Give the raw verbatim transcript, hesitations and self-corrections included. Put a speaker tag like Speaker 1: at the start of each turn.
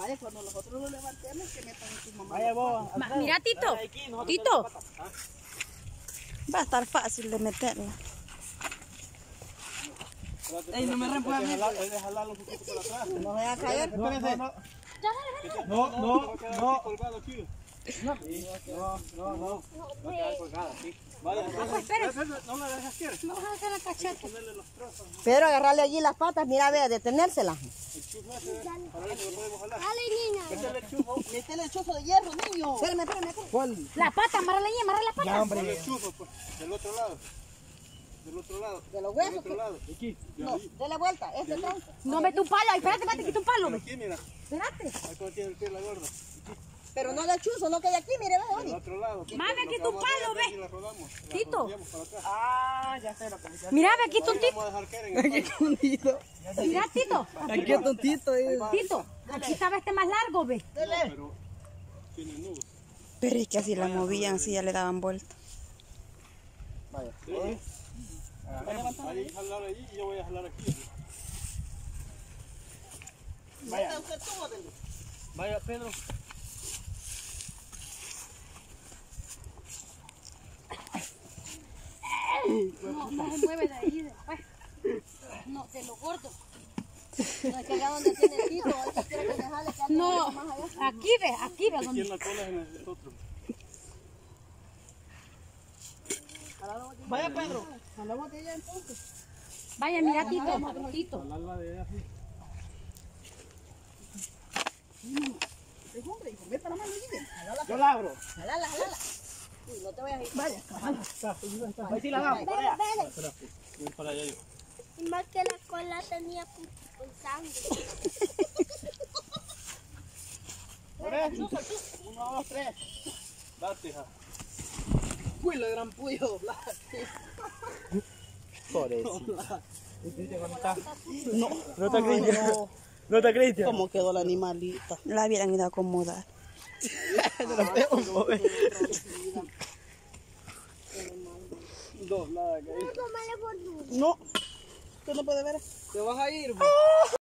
Speaker 1: Vaya, cuando nosotros lo levantemos, que metan en tu mamá.
Speaker 2: Vaya vos.
Speaker 3: Ma, mira, Tito. Tito. Va a estar fácil de meterla.
Speaker 1: Ey, no me repuedes.
Speaker 2: Hay que jalarlo un poquito por atrás.
Speaker 1: No me va a caer.
Speaker 2: No, no, no. No, no, no. colgado aquí. No, no, no. Va a quedar colgada, sí. Vaya, no la dejas quieres.
Speaker 3: Vamos a hacer la cacheta.
Speaker 2: Ponerle los trozos.
Speaker 1: Pero agarrarle allí las patas, mira, vea, detenérselas.
Speaker 2: El chufo ese, para ver si lo podemos jalar.
Speaker 4: Dale, niña.
Speaker 2: Métele el chufo.
Speaker 1: Métele el chuzo de hierro, niño. Espérame, espérame, espérame.
Speaker 2: ¿Cuál?
Speaker 3: La pata, amárrala ahí, amarra la pata.
Speaker 2: Ya, hombre. El chufo, pues, del otro lado. Del otro lado.
Speaker 1: De los
Speaker 2: Del
Speaker 1: huesos.
Speaker 2: otro lado. Aquí.
Speaker 1: No, dele vuelta, este tronco.
Speaker 3: No, mete un palo. Ay, espérate, espérate, quita un palo. ve.
Speaker 2: Aquí, mira.
Speaker 3: Espérate.
Speaker 2: Ahí como tiene el pie la gorda.
Speaker 1: Pero no del chuzo, no que de aquí, mire, ve,
Speaker 2: Del
Speaker 1: Oli.
Speaker 2: otro lado.
Speaker 3: Mami, aquí tu palo, ve.
Speaker 2: Y la rodamos. La
Speaker 3: Tito.
Speaker 2: rodeamos para atrás.
Speaker 1: Ah, ya sé lo que me
Speaker 3: Mira, ve aquí
Speaker 2: Ahí
Speaker 3: tontito.
Speaker 2: vamos a dejar caer en el palo.
Speaker 1: tontito.
Speaker 3: Mira, Tito.
Speaker 1: Aquí es tontito. eh.
Speaker 3: Tito. Aquí estaba este más largo, ve.
Speaker 2: No, pero tiene nudos.
Speaker 3: Pero es que así la movían, así ya le daban vuelta.
Speaker 2: Vaya. Sí. Ahí jalar allí y yo voy a jalar aquí. Vaya. Vaya, Pedro.
Speaker 3: No, no se mueve de ahí después. No, de lo gordo.
Speaker 1: No es que allá donde tiene el Tito, hay que quiere que me jale, que ande
Speaker 3: No,
Speaker 1: más allá.
Speaker 3: aquí ve, aquí ve.
Speaker 2: Aquí
Speaker 3: Donde...
Speaker 2: en la cola es en el otro.
Speaker 1: Vaya, Pedro. A la botella entonces.
Speaker 3: Vaya, mira, Tito. Tito.
Speaker 2: Jalarla de así.
Speaker 1: Es hombre, hijo, meta la mano allí. Jalala,
Speaker 2: Yo la abro.
Speaker 1: jalala, jalala. Uy, no te vayas a ir. Vaya,
Speaker 2: Ahí sí la damos.
Speaker 4: Dale, dale.
Speaker 2: Espera, voy para allá yo.
Speaker 4: Y más que la cola tenía con sangre.
Speaker 2: Uno, dos, tres. Date, hija.
Speaker 1: Uy, la gran puya doblada.
Speaker 2: Por eso.
Speaker 1: No,
Speaker 2: No te Cristian. No te Cristian.
Speaker 1: ¿Cómo quedó la animalita?
Speaker 3: La hubieran ido a acomodar.
Speaker 2: Doblada, que ahí.
Speaker 4: Tómale por duro.
Speaker 1: No, usted no puede ver.
Speaker 2: Te vas a ir,